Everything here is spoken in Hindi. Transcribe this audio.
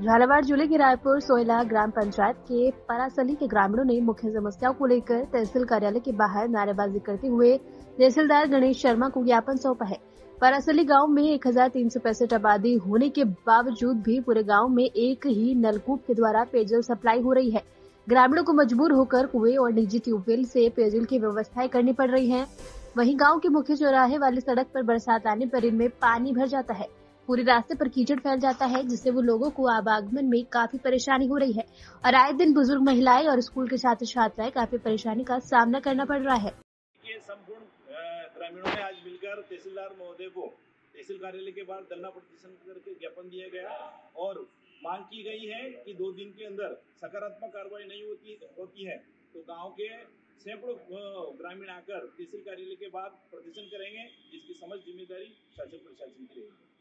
झालावाड़ जिले के रायपुर सोयला ग्राम पंचायत के परासली के ग्रामीणों ने मुख्य समस्याओं को लेकर तहसील कार्यालय के बाहर नारेबाजी करते हुए तहसीलदार गणेश शर्मा को ज्ञापन सौंपा है। परासली गांव में 1365 आबादी होने के बावजूद भी पूरे गांव में एक ही नलकूप के द्वारा पेयजल सप्लाई हो रही है। ग्रामीणों को मजबूर होकर कुएं और निजी ट्यूबवेल से पेयजल की व्यवस्थाएं करनी पड़ रही है। वहीं गांव के मुख्य चौराहे वाली सड़क पर बरसात आने पर इनमें पानी भर जाता है। पूरे रास्ते पर कीचड़ फैल जाता है, जिससे वो लोगों को आवागमन में काफी परेशानी हो रही है और आए दिन बुजुर्ग महिलाएं और स्कूल के छात्र छात्राएं काफी परेशानी का सामना करना पड़ रहा है। ये संपूर्ण ग्रामीणों ने आज मिलकर तहसीलदार महोदय को तहसील कार्यालय के बाहर धरना प्रदर्शन करके ज्ञापन दिया गया और मांग की गई है कि 2 दिन के अंदर सकारात्मक कार्रवाई नहीं होती है तो गांव के सैकड़ों ग्रामीण आकर तहसील कार्यालय के बाद प्रदर्शन करेंगे, जिसकी समझ जिम्मेदारी शासन प्रशासन की रहेगी।